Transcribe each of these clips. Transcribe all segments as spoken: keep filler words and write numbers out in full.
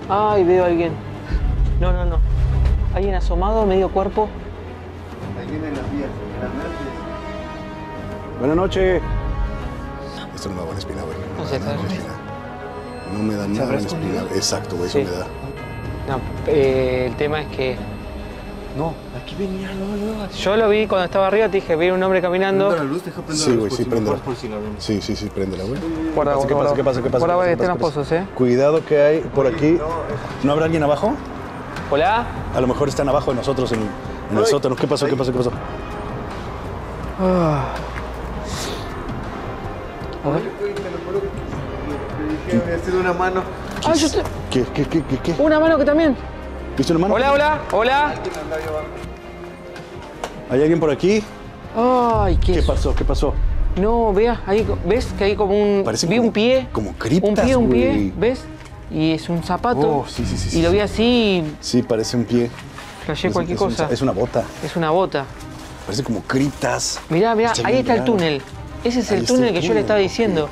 Ay, veo a alguien. No, no, no. Alguien asomado, medio cuerpo. Alguien en las vías, en las verdes. Buenas noches. Esto no me da buena espina, güey. No sé, está buena espina. No me da nada buena espina. Exacto, güey, Sí. eso me da. No, eh, el tema es que... No, aquí venía, no, no. Yo lo vi cuando estaba arriba, te dije, vi un hombre caminando. Prenda la luz, deja prender Sí, la güey, luz. sí, préndela. Por si la ven. Sí, sí, sí, préndela, güey. Guarda, ¿Qué pasa? ¿Qué pasa? ¿Qué pasa? Por ahora que ¿Qué estén pasa? los pozos, ¿eh? Cuidado que hay por aquí. ¿No habrá alguien abajo? Hola. A lo mejor están abajo de nosotros en, en el sótano. ¿Qué pasó? ¿Qué pasó? ¿Qué pasó? Ah. A ver. Que había sido una mano. Ah, yo te... ¿Qué, qué, qué, qué, qué? Una mano que también. ¿Viste una mano? Hola, hola, hola. Alguien andaba ahí abajo. ¿Hay alguien por aquí? Ay, ¿qué, ¿Qué es? pasó? ¿Qué pasó? No, vea, ahí, ¿ves que hay como un... Parecen vi como- un pie. como criptas, Un pie, un pie, güey. ¿ves? Y es un zapato. Oh, sí, sí, sí, sí, Y lo vi sí. así y Sí, parece un pie. flashé Es- cualquier es un- cosa. es una bota. Es una bota. Parece como criptas. Mirá, mirá, Está ahí bien está el raro. túnel. Ese es Ahí el está el túnel que yo le túnel, estaba ok. diciendo.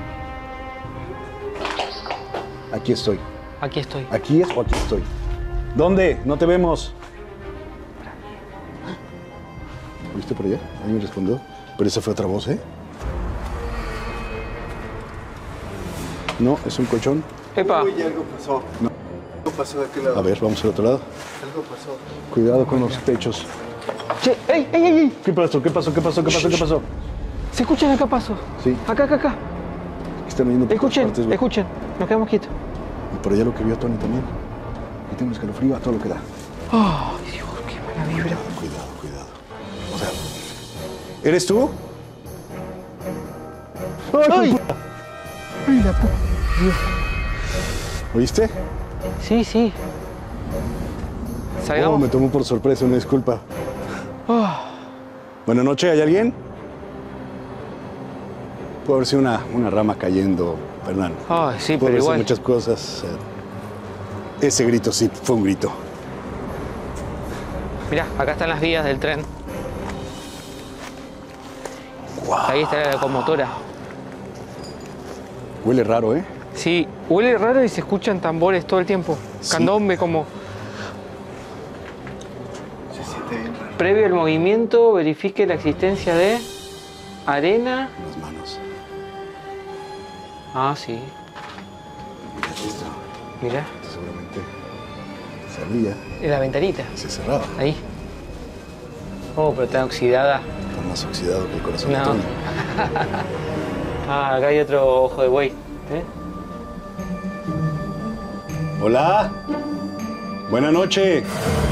Aquí estoy. Aquí estoy. ¿Aquí es o aquí estoy? ¿Dónde? No te vemos. ¿Viste por allá? Alguien respondió. Pero esa fue otra voz, ¿eh? No, es un colchón. Epa. Uy, algo pasó. No. Algo pasó de aquel lado. A ver, vamos al otro lado. Algo pasó. Cuidado con los techos. Che, ey, ey, ey, ey. ¿Qué pasó? ¿Qué pasó? ¿Qué pasó? ¿Qué pasó? ¿Qué pasó? ¿Se escuchan acá paso? Sí. Acá, acá, acá. Están viendo por todas Escuchen, partes, güey. escuchen. Nos quedamos quietos. Y por allá lo que vio Tony también. Y tengo un escalofrío a todo lo que da. Ay, Dios, qué mala vibra. Cuidado, cuidado. O sea, ¿eres tú? ¡Ay! puta! Ay, la puta. ¿Oíste? Sí, sí. Oh, Salgamos. me tomó por sorpresa, una disculpa. Ah, Buenas noches, ¿hay alguien? Puede haber sido una, una rama cayendo, Fernán. Ay, sí, Puede pero haber sido igual. muchas cosas. eh. Ese grito sí, fue un grito. Mirá, acá están las vías del tren. Ahí está la locomotora. Huele raro, ¿eh? Sí, huele raro y se escuchan tambores todo el tiempo. Sí. Candombe como... Se siente bien raro. Previo al movimiento, verifique la existencia de arena. En las manos. Ah, sí. Mira esto. Mirá, Esto seguramente se abría en la ventanita. y se cerraba. Ahí. Oh, pero está oxidada. Está más oxidado que el corazón de No. Tony. Ah, acá hay otro ojo de buey. ¿Eh? Hola. Buenas noches.